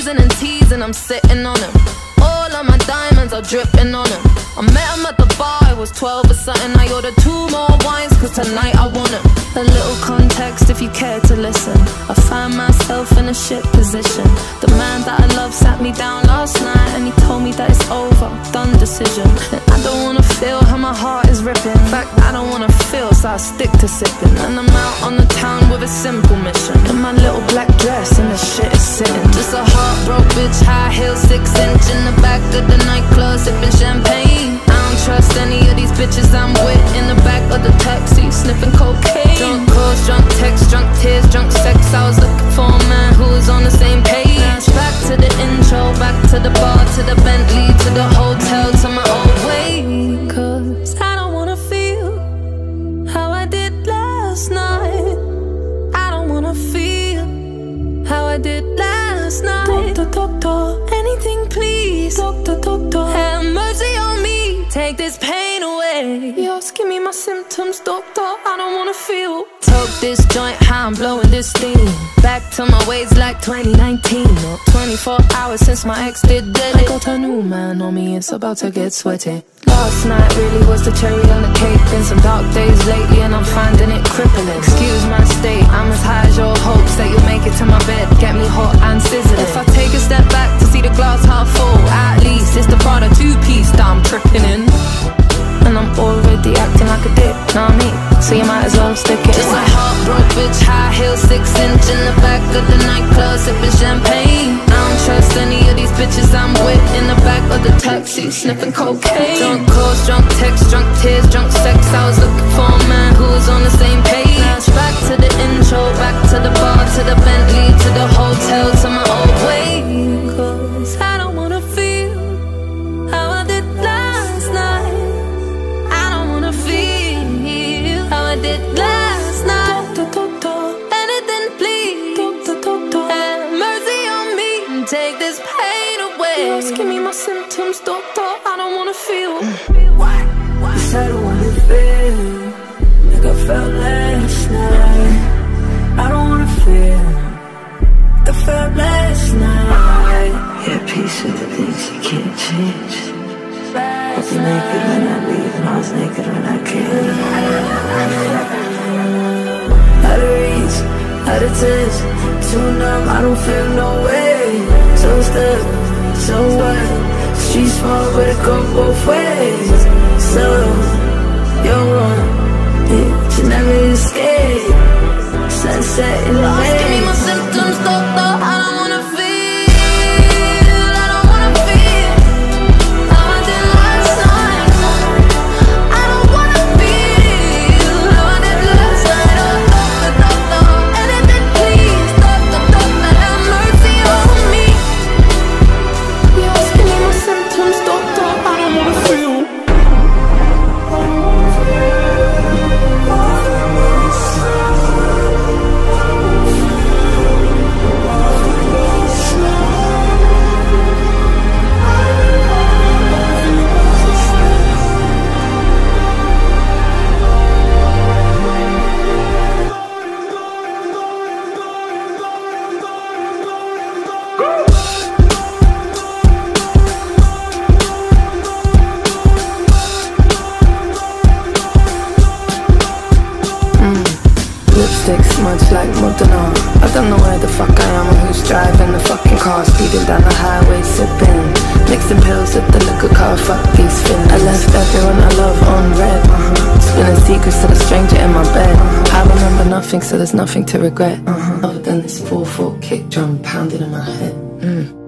teasing and teasing, I'm sitting on him. All of my diamonds are dripping on him. I met him at the bar, I was 12 or something. I ordered 2 more wines, cause tonight I want him. A little context if you care to listen. I find myself in a shit position. The man that I love sat me down last night, and he told me that it's over, done decision. And I don't wanna feel how my heart is ripping. In fact, I don't wanna feel, so I stick to sipping. And I'm out on the town with a simple mission. In my little black dress and the shit is sitting. Just a heartbroken bitch, high heel, 6-inch in the back of the nightclub, sipping champagne. I don't trust any of these bitches I'm with. In the back of the taxi, sniffing cocaine. Drunk calls, drunk texts, drunk tears, drunk sex. I was looking for a man who was on the same page. Back to the intro, back to the bar, to the Bentley, to the hotel, to my old way. Cause I don't wanna feel how I did last night. I don't wanna feel how I did last night. Doctor, doctor, anything please. Doctor, doctor, have mercy on me, take this pain away. Just give me my symptoms, doctor, I don't wanna feel. Toke this joint, how I'm blowing this steam. Back to my ways like 2019. 24 hours since my ex did dead. I got a new man on me, it's about to get sweaty. Last night really was the cherry on the cake. Been some dark days lately and I'm finding it crippling. Excuse my state, I'm as high as your hopes that you'll make it to my bed, get me hot and sizzling. If I take a step back to see the glass half full, at least it's the Prada 2-piece that I'm tripping in. And I'm already acting like a dick, know what I mean? So you might as well stick it. Just a heartbroken bitch, high heel, 6-inch in the back of the nightclub, sipping champagne. I don't trust any of these bitches I'm with. In the back of the taxi, sniffing cocaine. Drunk calls, drunk texts, drunk tears, drunk sex. I was looking for a man who was on the same page. Back to the intro, back to the bar, to the Bentley, to the hotel, to my old way. Cause I don't wanna feel how I did last night. I don't wanna feel how I did last night. Doctor, doctor, anything please. Doctor, doctor, have mercy on me and take this pain away. Just give me my symptoms, doctor, I don't wanna feel. Cause I don't wanna feel like I felt last night. I don't wanna feel like I felt last night. Yeah, peace with the things you can't change. I was naked when I leave, and I was naked when I came. Out of reach, out of touch, too numb, I don't feel no way. So stuck, so what? Street smart, but it go both ways. So, you're wrong, yeah, you never escape. Sunset in the Lost, give me my symptoms, doctor, I don't wanna feel. I don't wanna feel how I did last night. I don't wanna feel how I did last night. Oh, doctor, doctor, anything please. Doctor, doctor, have mercy on me. Just give me my symptoms, doctor, I don't wanna feel. Lipstick smudged like Modena. I don't know where the fuck I am or who's driving the fucking car. Speeding down the highway, sipping, mixing pills with the liquor car. Fuck these fins. I left everyone I love on red. Spilling secrets to the stranger in my bed. I remember nothing, so there's nothing to regret. Other than this 4/4 kick drum pounding in my head.